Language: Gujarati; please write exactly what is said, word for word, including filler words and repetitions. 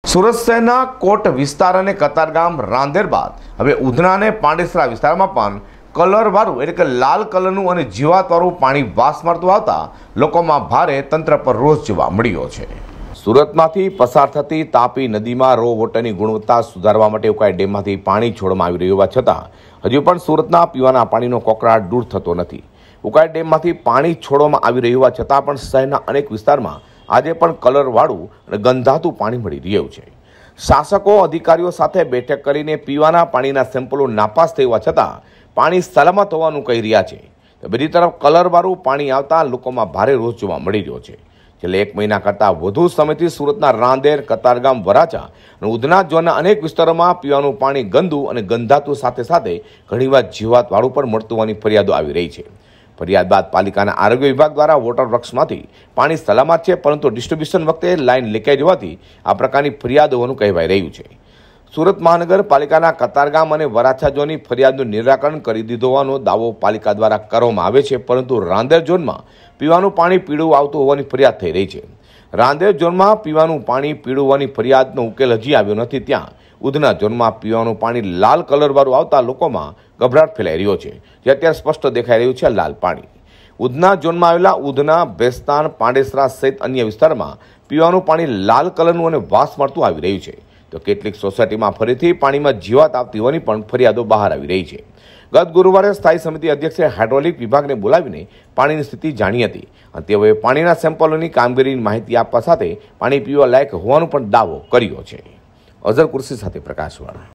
સુરત શહેરના કોટ વિસ્તાર અને કતારગામ રાંદેર બાદ હવે ઉધના અને પાંડેસરા વિસ્તારમાં પણ કલરવાળું એટલે કે લાલ કલરનું અને જીવાતવાળું પાણી વાસ મારતું આવતા લોકોમાં ભારે તંત્ર પર રોષ જોવા મળ્યો છે। સુરતમાંથી પસાર થતી તાપી નદીમાં રો વોટરની ગુણવત્તા સુધારવા માટે ઉકાઈ ડેમમાંથી પાણી છોડવામાં આવી રહ્યું હોવા છતાં હજુ પણ સુરતના પીવાના પાણીનો કોકરાટ દૂર થતો નથી। ઉકાઈ ડેમમાંથી પાણી છોડવામાં આવી રહ્યું હોવા છતાં પણ શહેરના અનેક વિસ્તારમાં આજે પણ કલરવાળું અને ગંધાતું પાણી મળી રહ્યું છે। શાસકો અધિકારીઓ સાથે બેઠક કરીને પીવાના પાણીના સેમ્પલો નાપાસ થવા છતાં પાણી સલામત હોવાનું કહી રહ્યા છે। બીજી તરફ કલરવાળું પાણી આવતા લોકોમાં ભારે રોષ જોવા મળી રહ્યો છે। છેલ્લે એક મહિના કરતાં વધુ સમયથી સુરતના રાંદેર, કતારગામ, વરાછા અને ઉધના ઝોનના અનેક વિસ્તારોમાં પીવાનું પાણી ગંદુ અને ગંધાતું સાથે સાથે ઘણીવાર જીવાતવાળું પણ મળતું હોવાની ફરિયાદો આવી રહી છે। ફરિયાદ બાદ પાલિકાના આરોગ્ય વિભાગ દ્વારા વોટર વર્ક્સમાંથી પાણી સલામત છે, પરંતુ ડિસ્ટ્રીબ્યુશન વખતે લાઇન લીકેજ હોવાથી આ પ્રકારની ફરિયાદ હોવાનું કહેવાઈ રહ્યું છે। સુરત મહાનગરપાલિકાના કતારગામ અને વરાછા ઝોનની ફરિયાદનું નિરાકરણ કરી દીધો હોવાનો દાવો પાલિકા દ્વારા કરવામાં આવે છે, પરંતુ રાંદેર ઝોનમાં પીવાનું પાણી પીળું આવતું હોવાની ફરિયાદ થઈ રહી છે। રાંદેર ઝોનમાં પીવાનું પાણી પીળું હોવાની ફરિયાદનો ઉકેલ હજી આવ્યો નથી, ત્યાં ઉધના ઝોનમાં પીવાનું પાણી લાલ કલરવાળું આવતા લોકોમાં ગભરાટ ફેલાઈ રહ્યો છે, જે અત્યારે સ્પષ્ટ દેખાઈ રહ્યું છે લાલ પાણી। ઉધના ઝોનમાં આવેલા ઉધના, બેસ્તાન, પાંડેસરા સહિત અન્ય વિસ્તારમાં પીવાનું પાણી લાલ કલરનું અને વાસ મારતું આવી રહ્યું છે, તો કેટલીક સોસાયટીમાં ફરીથી પાણીમાં જીવાત આવતી હોવાની પણ ફરિયાદો બહાર આવી રહી છે। ગત ગુરુવારે સ્થાયી સમિતિ અધ્યક્ષે હાઇડ્રોલિક વિભાગને બોલાવીને પાણીની સ્થિતિ જાણી હતી અને તેઓએ પાણીના સેમ્પલોની કામગીરીની માહિતી આપવા સાથે પાણી પીવા લાયક હોવાનો પણ દાવો કર્યો છે। અઝર કુર્સી સાથે પ્રકાશવાળા।